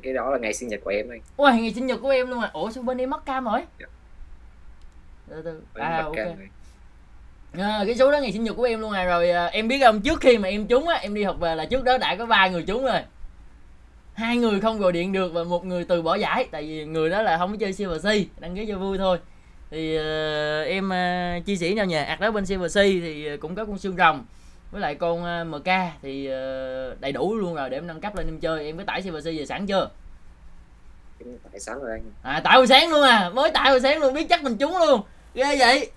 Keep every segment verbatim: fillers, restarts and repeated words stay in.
cái đó là ngày sinh nhật của em anh. Ôi ngày sinh nhật của em luôn à. Ủa sao bên em mất cam rồi? Dạ. Từ từ. Em À bật ok. cam rồi. À, cái số đó ngày sinh nhật của em luôn à. Rồi à, em biết không, trước khi mà em trúng á, em đi học về là trước đó đã có ba người trúng rồi. Hai người không gọi điện được và một người từ bỏ giải, tại vì người đó là không có chơi Silver Sea, đăng ký cho vui thôi. Thì uh, em uh, chia sẻ nào nhờ, ạc đó bên Silver Sea thì cũng có con xương rồng với lại con uh, em ca thì uh, đầy đủ luôn rồi để em nâng cấp lên em chơi. Em có tải Silver Sea về sẵn chưa? Em tại sáng rồi anh. À tải hồi sáng luôn à, mới tải hồi sáng luôn, biết chắc mình trúng luôn, ghê vậy.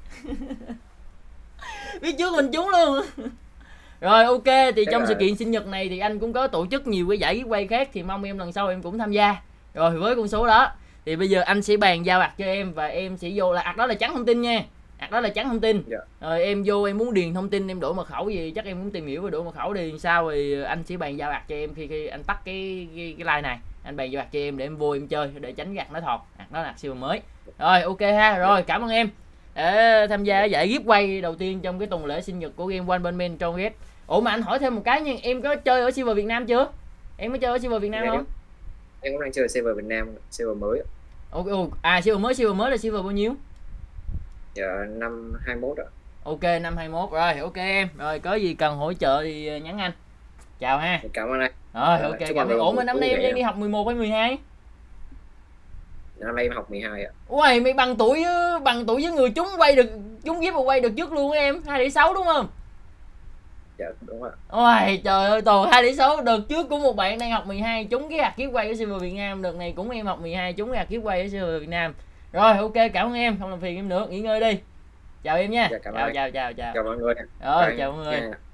Biết trước mình trúng luôn. Rồi ok, thì Thế trong là... sự kiện sinh nhật này thì anh cũng có tổ chức nhiều cái giải quay khác, thì mong em lần sau em cũng tham gia. Rồi với con số đó thì bây giờ anh sẽ bàn giao ạc cho em và em sẽ vô, là ạc đó là trắng thông tin nha, ạc đó là trắng thông tin. Dạ. Rồi em vô em muốn điền thông tin, em đổi mật khẩu gì chắc em muốn tìm hiểu về đổi mật khẩu đi sao, thì anh sẽ bàn giao ạc cho em khi khi anh tắt cái cái, cái like này, anh bàn giao ạc cho em để em vô em chơi để tránh gạt nó thọt. Ạc đó là ạc siêu mới. Rồi ok ha, rồi cảm ơn em để tham gia giải giveaway đầu tiên trong cái tuần lễ sinh nhật của game One Punch Man trong ghét. Ủa mà anh hỏi thêm một cái nha, em có chơi ở server Việt Nam chưa? Em có chơi ở server Việt Nam Em, không? em cũng đang chơi server Việt Nam, server mới. Ok, à server mới, server mới là server bao nhiêu? Dạ năm hai mốt ạ. Ok năm hai mốt rồi, ok em. Rồi có gì cần hỗ trợ thì nhắn anh. Chào ha. Cảm ơn anh. Rồi Dạ, ok, chúc cảm anh ơn. Ủa mà một năm buổi nay em vẻ. đang đi học mười một hay mười hai? Năm nay em học mười hai ạ. Ui mày bằng tuổi với, bằng tuổi với người chúng quay được, chúng giếp và quay được trước luôn em, hai điểm sáu đúng không? Dạ đúng ạ. Ôi trời ơi, toàn hai điểm sáu. Đợt trước của một bạn đang học mười hai trúng cái hạt kiếp quay ở server Việt Nam, đợt này cũng em học mười hai trúng cái hạt kiếp quay ở server Việt Nam. Rồi ok, cảm ơn em, không làm phiền em nữa, nghỉ ngơi đi. Chào em nha. Dạ, cảm chào, ơn. chào chào chào Chào mọi người. Rồi Bye chào mọi người. nha.